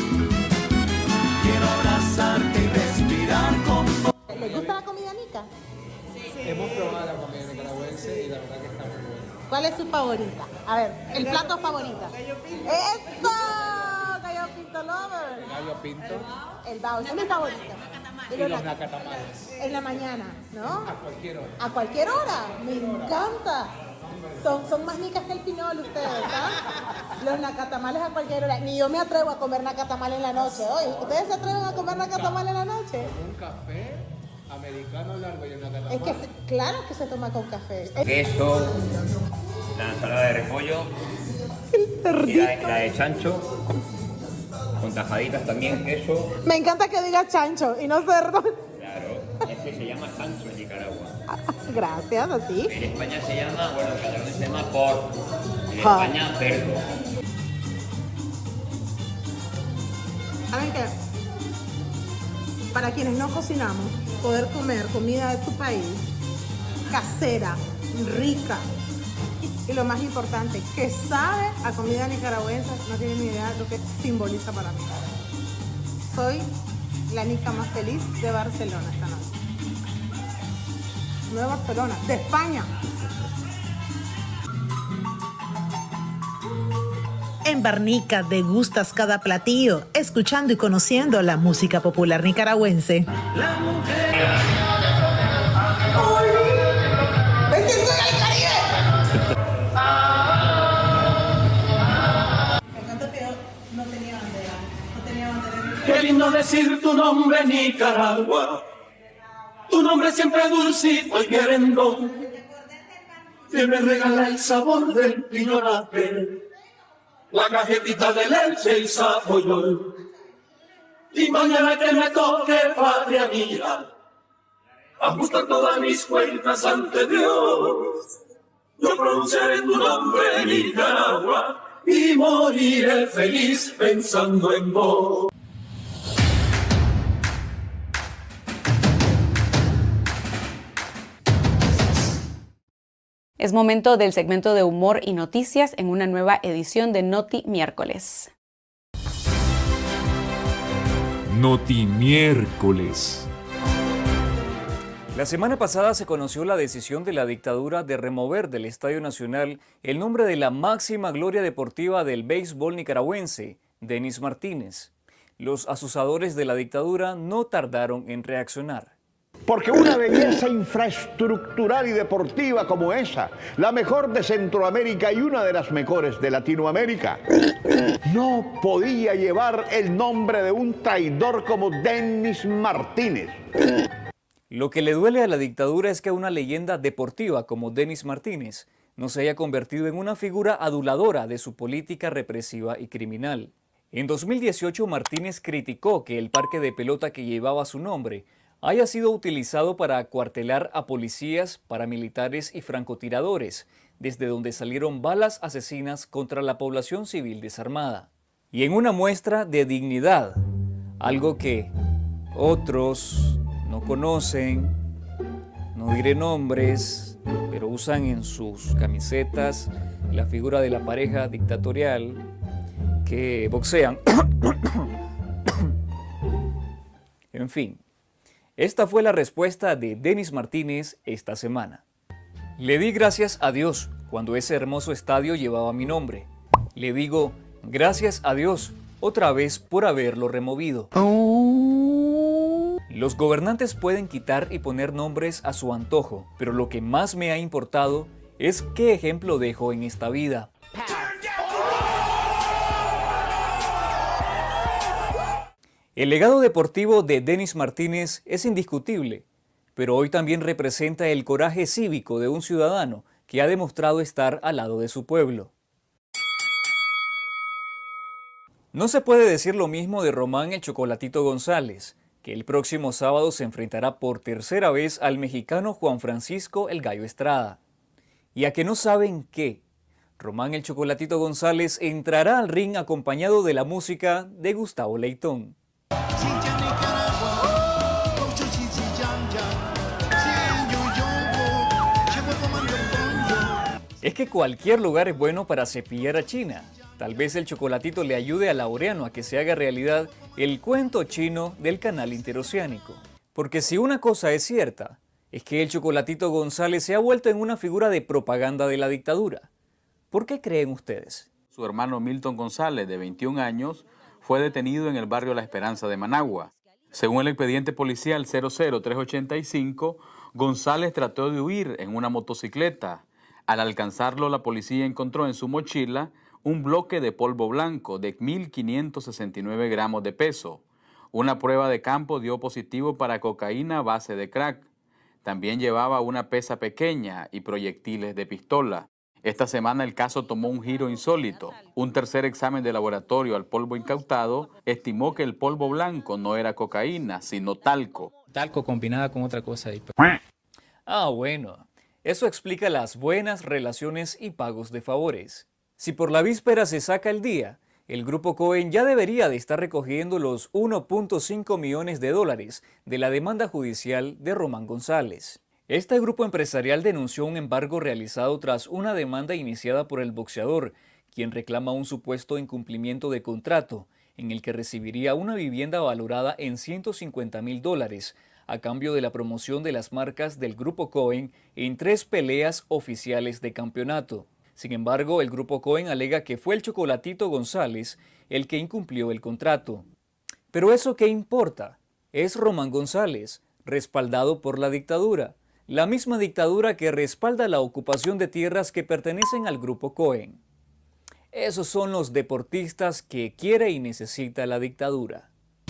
quiero abrazarte y respirar con vos. ¿Les gusta la comida nica? Sí. Hemos probado la comida nicaragüense y la verdad que está muy buena. ¿Cuál es su favorita? A ver, el plato favorito. ¡Eso! Gallo Pinto Lover. El gallo pinto. El bao, ese es mi favorito. Y los nacatamales. En la mañana, ¿no? A cualquier hora. A cualquier hora. Me encanta. Son más nicas que el pinol ustedes, ¿ah? Los nacatamales a cualquier hora. Ni yo me atrevo a comer nacatamal en la noche. Oye, ¿ustedes se atreven a comer nacatamal en la noche? Un café americano largo y una nacatamal. Es que claro que se toma con café. Queso, la ensalada de repollo, y la de chancho, con tajaditas también, queso. Me encanta que diga chancho y no cerdo. Claro, es que se llama chancho en Nicaragua. Gracias, así. En España se llama, bueno, en catalán se llama porc, en España cerdo. ¿Saben qué? Para quienes no cocinamos, poder comer comida de tu país, casera, rica, y lo más importante, que sabe a comida nicaragüense, no tienen ni idea de lo que simboliza para mí. Soy la nica más feliz de Barcelona esta noche. No de Barcelona, de España. En Barnica degustas cada platillo, escuchando y conociendo la música popular nicaragüense. La mujer. ¡Me siento en el Caribe! Me encanta que yo no tenía bandera. Qué lindo decir tu nombre, Nicaragua. Tu nombre siempre dulcito y querendón, que me regala el sabor del piñonate, la cajetita de leche y sapoyol. Y mañana que me toque, patria mía, ajustar todas mis cuentas ante Dios, yo pronunciaré tu nombre, Nicaragua, y moriré feliz pensando en vos. Es momento del segmento de humor y noticias en una nueva edición de Noti Miércoles. Noti Miércoles. La semana pasada se conoció la decisión de la dictadura de remover del Estadio Nacional el nombre de la máxima gloria deportiva del béisbol nicaragüense, Denis Martínez. Los asusadores de la dictadura no tardaron en reaccionar. Porque una belleza infraestructural y deportiva como esa, la mejor de Centroamérica y una de las mejores de Latinoamérica, no podía llevar el nombre de un traidor como Denis Martínez. Lo que le duele a la dictadura es que una leyenda deportiva como Denis Martínez no se haya convertido en una figura aduladora de su política represiva y criminal. En 2018, Martínez criticó que el parque de pelota que llevaba su nombre haya sido utilizado para acuartelar a policías, paramilitares y francotiradores, desde donde salieron balas asesinas contra la población civil desarmada. Y en una muestra de dignidad, algo que otros no conocen, no diré nombres, pero usan en sus camisetas la figura de la pareja dictatorial que boxean. En fin. Esta fue la respuesta de Denis Martínez esta semana. Le di gracias a Dios cuando ese hermoso estadio llevaba mi nombre. Le digo gracias a Dios otra vez por haberlo removido. Los gobernantes pueden quitar y poner nombres a su antojo, pero lo que más me ha importado es qué ejemplo dejo en esta vida. El legado deportivo de Denis Martínez es indiscutible, pero hoy también representa el coraje cívico de un ciudadano que ha demostrado estar al lado de su pueblo. No se puede decir lo mismo de Román el Chocolatito González, que el próximo sábado se enfrentará por tercera vez al mexicano Juan Francisco el Gallo Estrada. Y a que no saben qué, Román el Chocolatito González entrará al ring acompañado de la música de Gustavo Leitón. Es que cualquier lugar es bueno para cepillar a China. Tal vez el chocolatito le ayude a Laureano a que se haga realidad el cuento chino del canal interoceánico. Porque si una cosa es cierta, es que el Chocolatito González se ha vuelto en una figura de propaganda de la dictadura. ¿Por qué creen ustedes? Su hermano Milton González, de 21 años, fue detenido en el barrio La Esperanza de Managua. Según el expediente policial 00385, González trató de huir en una motocicleta. Al alcanzarlo, la policía encontró en su mochila un bloque de polvo blanco de 1.569 gramos de peso. Una prueba de campo dio positivo para cocaína a base de crack. También llevaba una pesa pequeña y proyectiles de pistola. Esta semana el caso tomó un giro insólito. Un tercer examen de laboratorio al polvo incautado estimó que el polvo blanco no era cocaína, sino talco. Talco combinada con otra cosa. Ah, bueno. Eso explica las buenas relaciones y pagos de favores. Si por la víspera se saca el día, el Grupo Cohen ya debería de estar recogiendo los 1.5 millones de dólares de la demanda judicial de Román González. Este grupo empresarial denunció un embargo realizado tras una demanda iniciada por el boxeador, quien reclama un supuesto incumplimiento de contrato, en el que recibiría una vivienda valorada en $150,000 a cambio de la promoción de las marcas del Grupo Cohen en 3 peleas oficiales de campeonato. Sin embargo, el Grupo Cohen alega que fue el Chocolatito González el que incumplió el contrato. ¿Pero eso qué importa? Es Román González, respaldado por la dictadura. La misma dictadura que respalda la ocupación de tierras que pertenecen al Grupo Cohen. Esos son los deportistas que quiere y necesita la dictadura.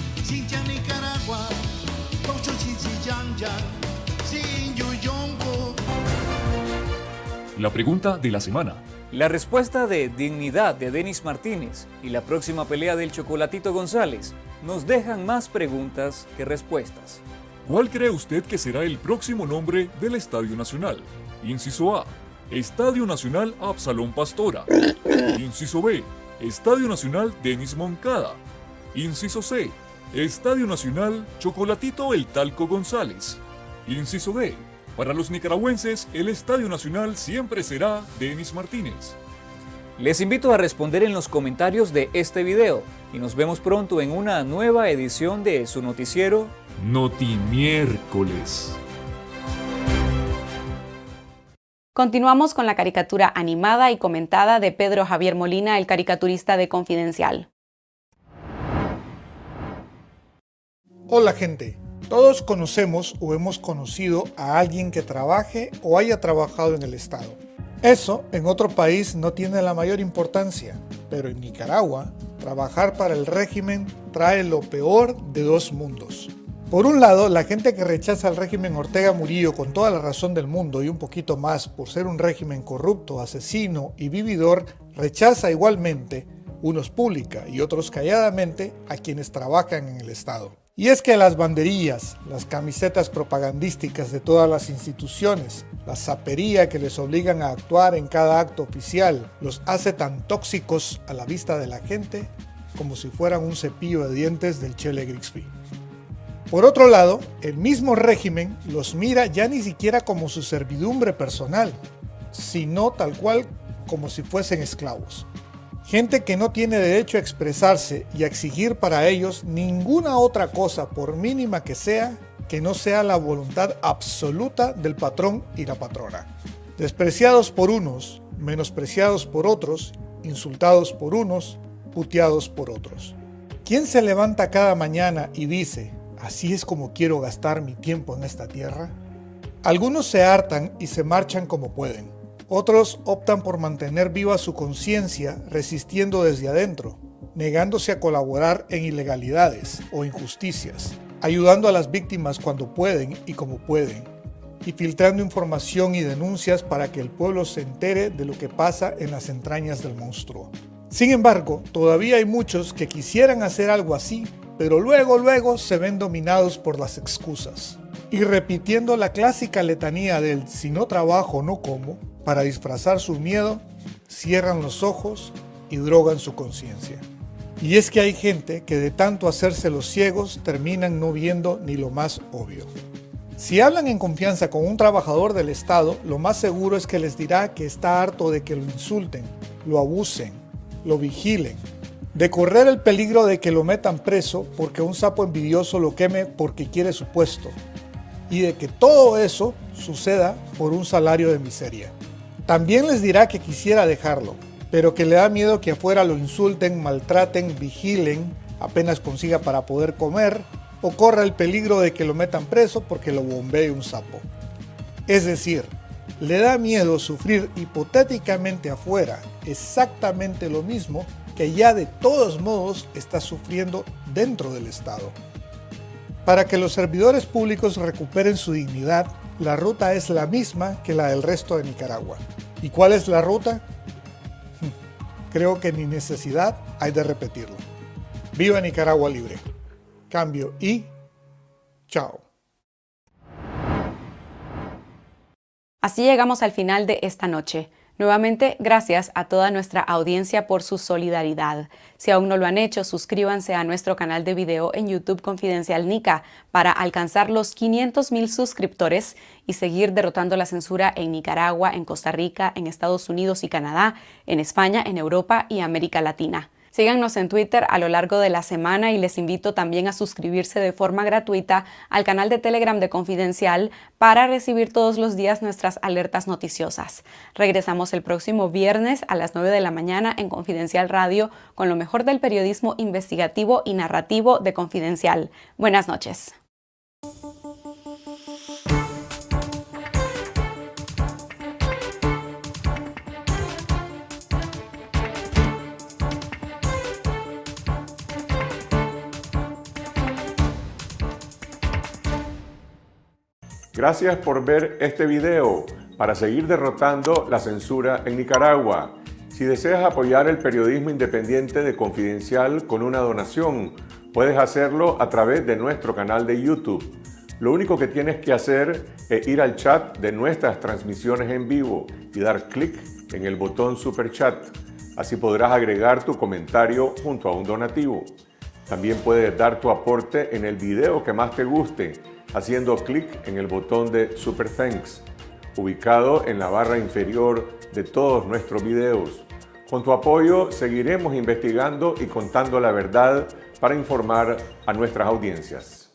La pregunta de la semana. La respuesta de dignidad de Denis Martínez y la próxima pelea del Chocolatito González nos dejan más preguntas que respuestas. ¿Cuál cree usted que será el próximo nombre del Estadio Nacional? Inciso A, Estadio Nacional Absalón Pastora. Inciso B, Estadio Nacional Denis Moncada. Inciso C, Estadio Nacional Chocolatito El Talco González. Inciso D, para los nicaragüenses, el Estadio Nacional siempre será Denis Martínez. Les invito a responder en los comentarios de este video y nos vemos pronto en una nueva edición de su noticiero Notimiércoles. Continuamos con la caricatura animada y comentada de Pedro Javier Molina, el caricaturista de Confidencial. Hola gente, todos conocemos o hemos conocido a alguien que trabaje o haya trabajado en el Estado. Eso en otro país no tiene la mayor importancia, pero en Nicaragua, trabajar para el régimen trae lo peor de dos mundos. Por un lado, la gente que rechaza al régimen Ortega Murillo con toda la razón del mundo y un poquito más por ser un régimen corrupto, asesino y vividor, rechaza igualmente, unos pública y otros calladamente, a quienes trabajan en el Estado. Y es que las banderillas, las camisetas propagandísticas de todas las instituciones, la sapería que les obligan a actuar en cada acto oficial, los hace tan tóxicos a la vista de la gente como si fueran un cepillo de dientes del Chele Grigsby. Por otro lado, el mismo régimen los mira ya ni siquiera como su servidumbre personal, sino tal cual como si fuesen esclavos. Gente que no tiene derecho a expresarse y a exigir para ellos ninguna otra cosa, por mínima que sea, que no sea la voluntad absoluta del patrón y la patrona. Despreciados por unos, menospreciados por otros, insultados por unos, puteados por otros. ¿Quién se levanta cada mañana y dice, así es como quiero gastar mi tiempo en esta tierra? Algunos se hartan y se marchan como pueden. Otros optan por mantener viva su conciencia resistiendo desde adentro, negándose a colaborar en ilegalidades o injusticias, ayudando a las víctimas cuando pueden y como pueden, y filtrando información y denuncias para que el pueblo se entere de lo que pasa en las entrañas del monstruo. Sin embargo, todavía hay muchos que quisieran hacer algo así, pero luego se ven dominados por las excusas. Y repitiendo la clásica letanía del si no trabajo no como, para disfrazar su miedo, cierran los ojos y drogan su conciencia. Y es que hay gente que de tanto hacerse los ciegos terminan no viendo ni lo más obvio. Si hablan en confianza con un trabajador del Estado, lo más seguro es que les dirá que está harto de que lo insulten, lo abusen, lo vigilen, de correr el peligro de que lo metan preso porque un sapo envidioso lo queme porque quiere su puesto, y de que todo eso suceda por un salario de miseria. También les dirá que quisiera dejarlo, pero que le da miedo que afuera lo insulten, maltraten, vigilen, apenas consiga para poder comer, o corra el peligro de que lo metan preso porque lo bombee un sapo. Es decir, le da miedo sufrir hipotéticamente afuera exactamente lo mismo que ya de todos modos está sufriendo dentro del Estado. Para que los servidores públicos recuperen su dignidad, la ruta es la misma que la del resto de Nicaragua. ¿Y cuál es la ruta? Creo que ni necesidad hay de repetirlo. ¡Viva Nicaragua libre! Cambio y chao. Así llegamos al final de esta noche. Nuevamente, gracias a toda nuestra audiencia por su solidaridad. Si aún no lo han hecho, suscríbanse a nuestro canal de video en YouTube Confidencial Nica para alcanzar los 500,000 suscriptores y seguir derrotando la censura en Nicaragua, en Costa Rica, en Estados Unidos y Canadá, en España, en Europa y América Latina. Síganos en Twitter a lo largo de la semana y les invito también a suscribirse de forma gratuita al canal de Telegram de Confidencial para recibir todos los días nuestras alertas noticiosas. Regresamos el próximo viernes a las 9 de la mañana en Confidencial Radio con lo mejor del periodismo investigativo y narrativo de Confidencial. Buenas noches. Gracias por ver este video para seguir derrotando la censura en Nicaragua. Si deseas apoyar el periodismo independiente de Confidencial con una donación, puedes hacerlo a través de nuestro canal de YouTube. Lo único que tienes que hacer es ir al chat de nuestras transmisiones en vivo y dar clic en el botón Super Chat. Así podrás agregar tu comentario junto a un donativo. También puedes dar tu aporte en el video que más te guste, haciendo clic en el botón de Super Thanks, ubicado en la barra inferior de todos nuestros videos. Con tu apoyo seguiremos investigando y contando la verdad para informar a nuestras audiencias.